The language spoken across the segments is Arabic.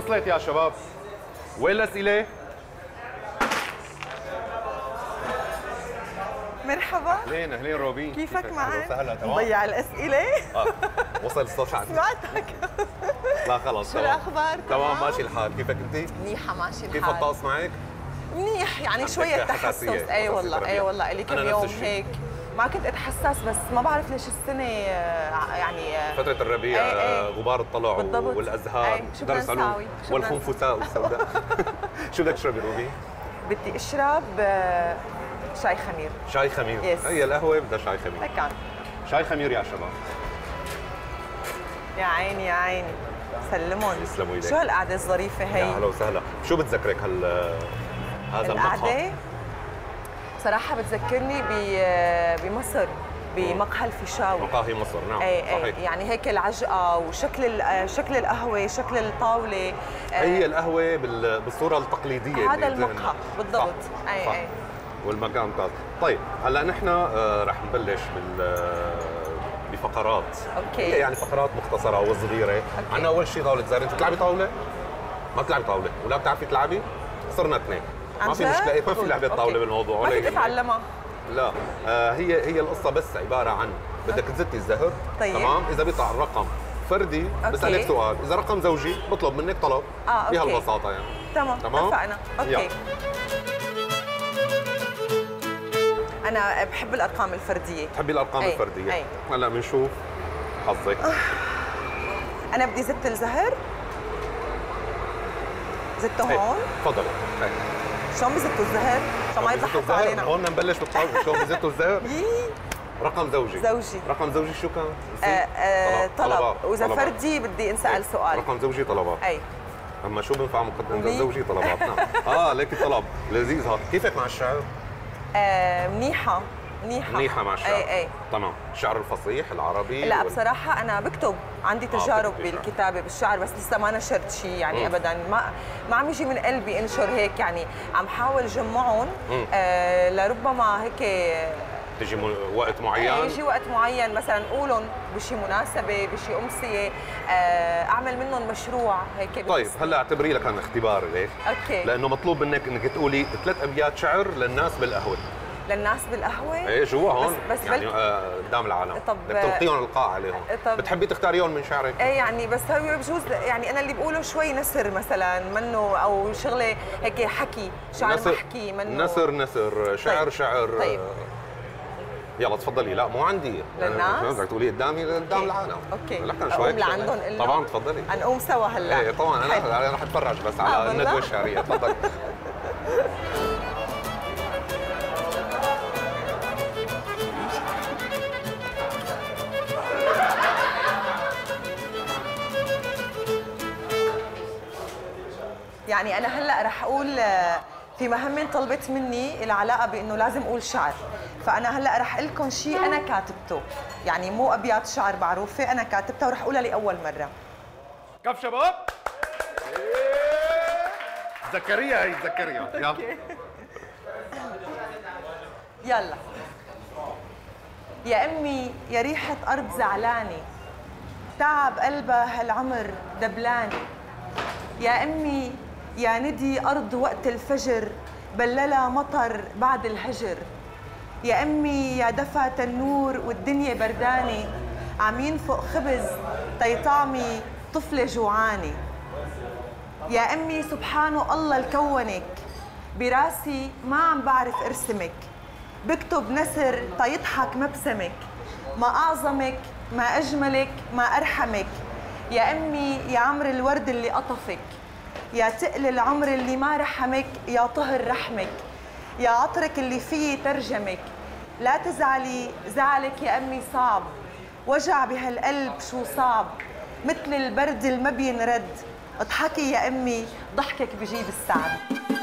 وصلت يا شباب. وين الأسئلة؟ مرحبا. أهلين روبين. كيفك معك؟ وسهلا. تمام. مضيع الأسئلة؟ وصل الصوت عندي. سمعتك. لا خلص. شو الأخبار؟ تمام ماشي الحال، كيفك أنت؟ منيحة ماشي الحال. كيف الطقس معك؟ منيح يعني شوية تحسس. اي والله لي كم يوم هيك ما كنت اتحسس، بس ما بعرف ليش السنة يعني فترة الربيع غبار الطلع بالضبط. والازهار شو بدنا نساوي؟ والخنفساء السوداء. شو بدك تشربي روبي؟ بدي اشرب شاي خمير. شاي خمير. هي القهوة بدها شاي خمير. لكن شاي خمير يا شباب. يا عيني يا عيني. سلمون. يسلموا ايديك. شو هالقعدة الظريفة هي؟ يا هلا وسهلا. شو بتذكرك هذا المقهى؟ القعدة صراحة بتذكرني بمصر بمقهى الفيشاوي. مقاهي مصر. نعم صحيح. يعني هيك العجقة وشكل شكل القهوة، شكل الطاولة. هي القهوة بالصورة التقليدية. هذا المقهى بالضبط. صح. والمكان ممتاز. طيب هلا نحن رح نبلش بفقرات. اوكي. يعني فقرات مختصرة وصغيرة. عندنا أول شيء طاولة زهر. أنت بتلعبي طاولة؟ ما بتلعبي طاولة ولا بتعرفي تلعبي؟ صرنا اثنين. ما في مشكلة، ما في لعبة طاولة بالموضوع. ما فيك اتعلمها. لا هي القصة بس عبارة عن بدك تزتي الزهر. طيب. تمام. إذا بيطلع الرقم فردي بسألك سؤال، إذا رقم زوجي بطلب منك طلب. بهالبساطة يعني. تمام اتفقنا. اوكي. أنا بحب الأرقام الفردية. بتحبي الأرقام الفردية؟ أي. هلا بنشوف حظك. أنا بدي زت الزهر. زته هون. تفضلي. شلون بزتوا الزهر؟ عشان ما يضحكوا علينا. هون نبلش بالطاولة. شلون بزتوا الزهر؟ رقم زوجي. رقم زوجي شو كان؟ طلب. وإذا فردي بدي انسأل سؤال. رقم زوجي طلبات. أي. أما شو بنفع مقدم زوجي طلبات. نعم. ليكي طلب لذيذ هذا. كيفك مع الشعر؟ منيحة مع الشعر. اي تمام. الشعر الفصيح العربي؟ لا بصراحة أنا بكتب، عندي تجارب بالكتابة بالشعر، بس لسه ما نشرت شيء يعني أبدا. ما عم يجي من قلبي انشر هيك يعني. عم حاول جمعهم لربما هيك تجي وقت معين. يجي وقت معين مثلا اقولهم بشي مناسبة بشي أمسية، أعمل منهم مشروع هيك. طيب هلا اعتبري لك كان اختبار ليك. اوكي. لأنه مطلوب منك انك تقولي 3 أبيات شعر للناس بالقهوة. للناس بالقهوة؟ ايه جوا هون بس يعني قدام العالم. طب بدك تلقيهم القاء عليهم. بتحبي تختاريهم من شعرك؟ ايه يعني بس هو بجوز يعني انا اللي بقوله شوي نثر مثلا منه، او شغله هيك حكي شعر محكي منه. نثر شعر. طيب. شعر. طيب. يلا تفضلي. لا مو عندي للناس بدك تقولي قدام العالم. اوكي. لكن شوي لعندهم طبعا تفضلي. نقوم سوا هلا. ايه طبعا انا رح اتفرج بس على الندوه الشعريه. تفضلي. يعني أنا هلأ رح أقول في مهمة طلبت مني العلاقة بأنه لازم أقول شعر، فأنا هلأ رح أقول لكم شيء أنا كاتبته، يعني مو أبيات شعر معروفة، أنا كاتبتها ورح أقولها لأول مرة. كيف شباب؟ زكريا هي زكريا. يلا. يلا. يا أمي يا ريحة أرض زعلانة، تعب قلبها هالعمر دبلاني. يا أمي يا ندي أرض وقت الفجر، بللها مطر بعد الهجر. يا أمي يا دفى تنور والدنيا بردانة، عم ينفق خبز طعمي طفلة جوعانة. يا أمي سبحان الله الكونك، براسي ما عم بعرف أرسمك، بكتب نثر يضحك مبسمك، ما أعظمك ما أجملك ما أرحمك. يا أمي يا عمر الورد اللي قطفك، يا تقل العمر اللي ما رحمك، يا طهر رحمك، يا عطرك اللي فيه ترجمك. لا تزعلي زعلك يا أمي صعب، وجع بهالقلب شو صعب، مثل البرد الما بينرد. اضحكي يا أمي ضحكك بجيب السعد.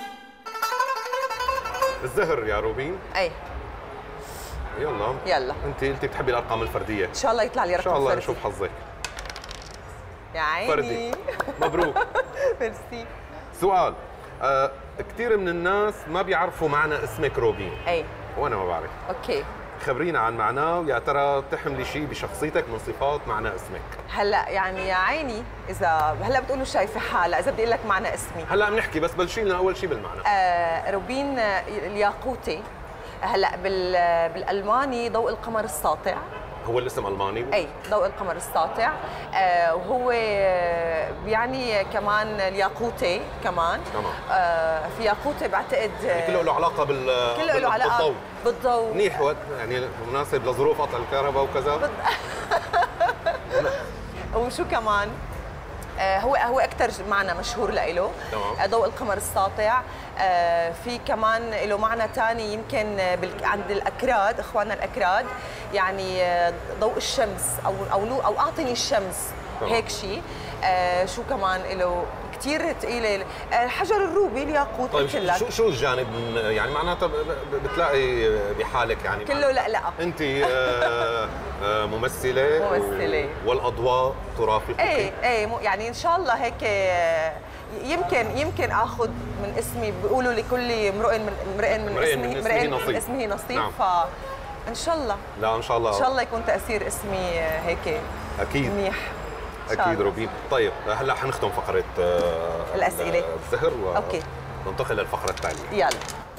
الزهر يا روبين. أي. يلا. انت قلتي بتحبي الارقام الفرديه. ان شاء الله يطلع لي رقم فردي. ان شاء الله نشوف حظك. يا عيني. فردي. مبروك. ميرسي. سؤال. كثير من الناس ما بيعرفوا معنى اسمك روبين. اي. وانا ما بعرف. اوكي. خبرينا عن معناه، ويا ترى بتحملي شيء بشخصيتك من صفات معنى اسمك. هلا يعني يا عيني اذا هلا بتقولوا شايفه حالة، اذا بدي اقول لك معنى اسمي هلا بنحكي، بس بلشي لنا اول شيء بالمعنى. روبين الياقوتي. هلا بالالماني ضوء القمر الساطع. هو الاسم الماني؟ اي ضوء القمر الساطع. وهو يعني كمان الياقوتي كمان. تمام. في ياقوتي بعتقد يعني كله له علاقه كله له علاقه بالضوء. منيح، يعني مناسب لظروف قطع الكهرباء وكذا. وشو كمان؟ هو اكثر معنى مشهور له. ضوء القمر الساطع. في كمان له معنى ثاني يمكن عند الاكراد، اخواننا الاكراد، يعني ضوء الشمس او اعطني الشمس. هيك شيء. شو كمان له كثير ثقيله. الحجر الروبي، الياقوت. طيب شو الجانب يعني معناتها بتلاقي بحالك يعني كله لا انت ممثله والاضواء ترافقك. ايه يعني ان شاء الله هيك. يمكن اخذ من اسمي، بيقولوا لكل امرئ من اسمه نصيب. نعم. فان شاء الله. لا ان شاء الله يكون تاثير اسمي هيك اكيد منيح. اكيد روبين. طيب هلا حنختم فقره الاسئله الزهر اوكي، ننتقل للفقره التاليه. يلا.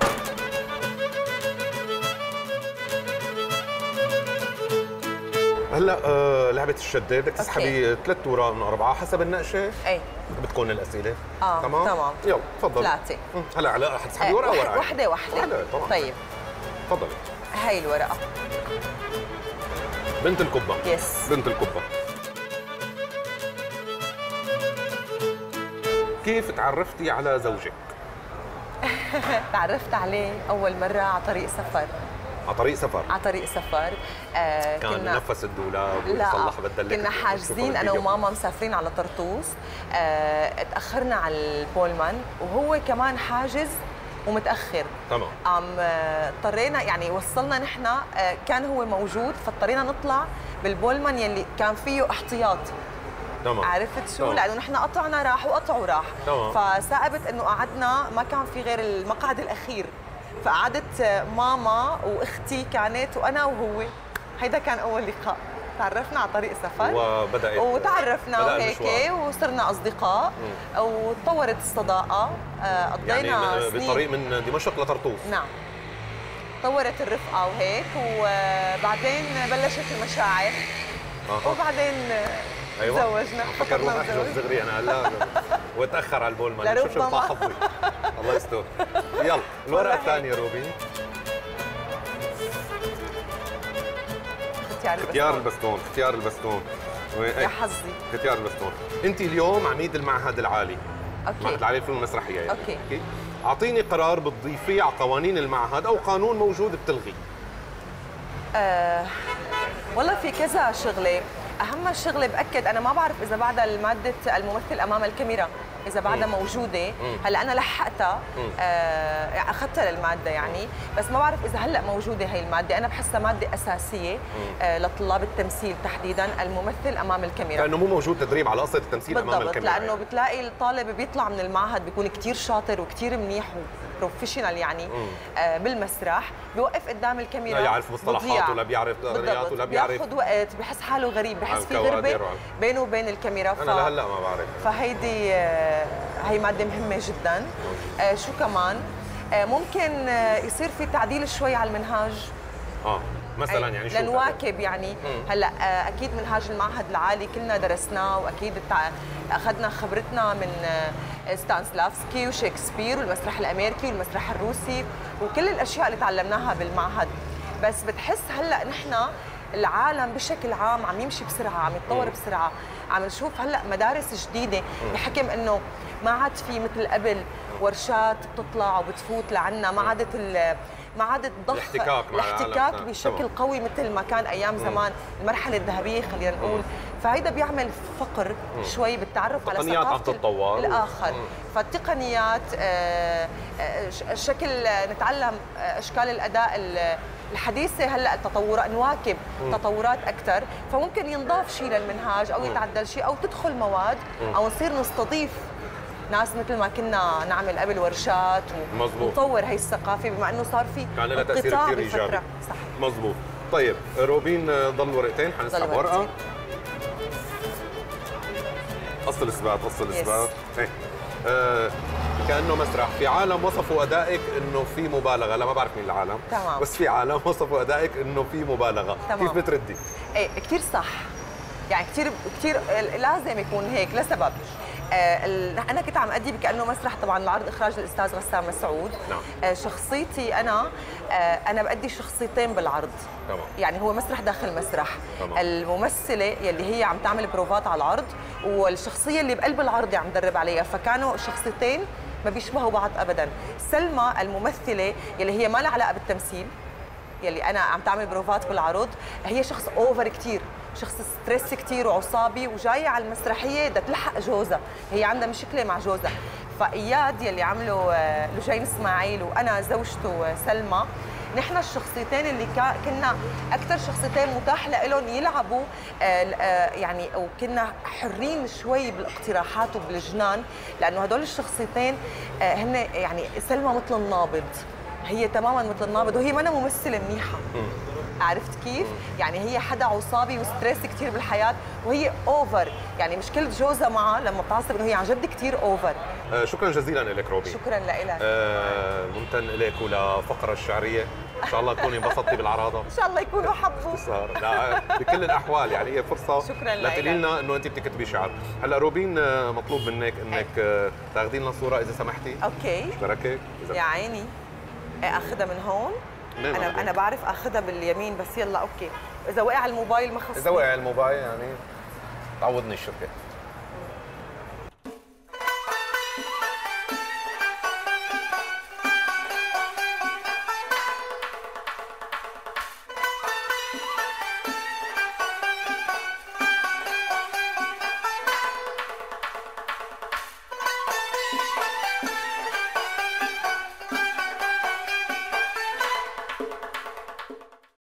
هلا لعبه الشده، بدك تسحبي 3 اوراق من 4 حسب النقشه. اي بتكون الاسئله. تمام. يلا تفضلي. 3. هلا علاء حتسحبي ورقه واحده. طبعا. طيب تفضلي. هاي الورقه بنت القبه. يس. بنت القبه. كيف تعرفتي على زوجك؟ تعرفت عليه اول مره على طريق سفر. على طريق سفر. كان نفس الدولاب ويصلح بدلك. كنا حاجزين انا وماما مسافرين على طرطوس. تاخرنا على البولمان وهو كمان حاجز ومتاخر. تمام. اضطرينا يعني وصلنا نحن. كان هو موجود فاضطرينا نطلع بالبولمان يلي كان فيه احتياط. تمام. عرفت شو؟ لانه نحن قطعنا راح وقطعوا راح. فثائبت انه قعدنا ما كان في غير المقعد الاخير، فقعدت ماما واختي كانت وانا وهو. هيدا كان اول لقاء. تعرفنا على طريق سفر وتعرفنا وهيك وصرنا اصدقاء وتطورت الصداقه. قضينا يعني سنين بطريق من دمشق لطرطوس. نعم. تطورت الرفقه وهيك، وبعدين بلشت المشاعر. وبعدين تزوجنا. فكر روح احجز دغري انا هلا وتاخر على البولمان. شو حظي. الله يستر. يلا الورقه الثانيه روبي. ختيار البستون. يا حظي. ختيار البستون. انت اليوم عميد المعهد العالي. اوكي. المعهد العالي للفنون المسرحيه يعني. اوكي. اعطيني قرار بتضيفيه على قوانين المعهد او قانون موجود بتلغيه. والله في كذا شغله. اهم الشغله باكد انا ما بعرف اذا بعدها الماده الممثل امام الكاميرا اذا بعدها موجوده. هلا انا لحقتها. اخذتها للماده يعني، بس ما بعرف اذا هلا موجوده هي الماده. انا بحسها ماده اساسيه لطلاب التمثيل تحديدا، الممثل امام الكاميرا. لانه مو موجود تدريب على قصه التمثيل امام الكاميرا. بالضبط. لانه بتلاقي الطالب بيطلع من المعهد بيكون كثير شاطر وكثير منيح بروفيشنال يعني بالمسرح، بيوقف قدام الكاميرا لا يعرف مصطلحات ولا بيعرف رياضيات ولا بيعرف، بياخذ وقت، بحس حاله غريب، بحس في غربه بينه وبين الكاميرا. انا لهلا ما بعرف. فهيدي هي ماده مهمه جدا. شو كمان ممكن يصير في تعديل شوي على المنهاج. مثلا يعني شو لنواكب يعني. هلا اكيد منهاج المعهد العالي كلنا درسناه، واكيد اخذنا خبرتنا من ستانسلافسكي وشكسبير والمسرح الامريكي والمسرح الروسي وكل الاشياء اللي تعلمناها بالمعهد. بس بتحس هلا نحن العالم بشكل عام عم يمشي بسرعه، عم يتطور بسرعه، عم نشوف هلا مدارس جديده بحكم انه ما عاد في مثل قبل ورشات بتطلع وبتفوت لعنا، ما عاد الضخ الاحتكاك بشكل قوي مثل ما كان ايام زمان، المرحله الذهبيه خلينا نقول. فهيدا بيعمل فقر شوي بالتعرف على ثقافه الاخر. فالتقنيات شكل نتعلم اشكال الاداء الحديثه هلا التطورات، نواكب تطورات اكثر، فممكن ينضاف شيء للمنهاج او يتعدل شيء او تدخل مواد او نصير نستضيف ناس مثل ما كنا نعمل قبل ورشات ونطور هي الثقافه، بما انه صار في كان لها تاثير كثير ايجابي. صح. مزبوط. طيب روبين ضل ورقتين، حنسحب ورقه. قص الاثبات قص الاثبات. ايه كانه مسرح. في عالم وصفوا ادائك انه في مبالغه، لا ما بعرف مين العالم تمام. بس في عالم وصفوا ادائك انه في مبالغه. تمام. كيف بتردي؟ ايه كثير صح، يعني كثير لازم يكون هيك لسبب. انا كنت عم ادي بكانه مسرح، طبعا العرض اخراج الاستاذ غسان مسعود. نعم. شخصيتي انا بادي شخصيتين بالعرض. تمام. يعني هو مسرح داخل مسرح. تمام. الممثله يلي هي عم تعمل بروفات على العرض، والشخصيه اللي بقلب العرض عم درب عليها، فكانوا شخصيتين ما بيشبهوا بعض ابدا. سلمى الممثله يلي هي ما لها علاقه بالتمثيل، يلي انا عم تعمل بروفات بالعرض، هي شخص اوفر كثير، شخص ستريس كثير وعصابي، وجايه على المسرحيه بدها تلحق جوزها، هي عندها مشكله مع جوزها. فاياد يلي عمله لجين اسماعيل وانا زوجته سلمى، نحن الشخصيتين اللي كنا اكثر شخصيتين متاح لهم يلعبوا، يعني وكنا حرين شوي بالاقتراحات وبالجنان، لانه هدول الشخصيتين هن يعني سلمى مثل النابض، هي تماما مثل النابض، وهي منا ممثله منيحه. عرفت كيف؟ يعني هي حدا عصابي وستريس كثير بالحياه، وهي اوفر، يعني مشكله جوزها معها لما بتعصب انه هي عن جد كثير اوفر. شكرا جزيلا لك روبين. شكرا لك. ممتن لك ولفقره الشعريه، ان شاء الله تكوني انبسطتي بالعراضه. ان شاء الله يكونوا حبوا. لا بكل الاحوال، يعني هي فرصه شكرا لا تقولي لنا انه انت بتكتبي شعر. هلا روبين مطلوب منك انك تاخذي لنا صوره اذا سمحتي. اوكي. اشتركي يا عيني. اخذها من هون. انا بعرف اخذها باليمين، بس يلا اوكي. اذا وقع الموبايل ما خصني. اذا وقع الموبايل يعني تعوضني الشركه.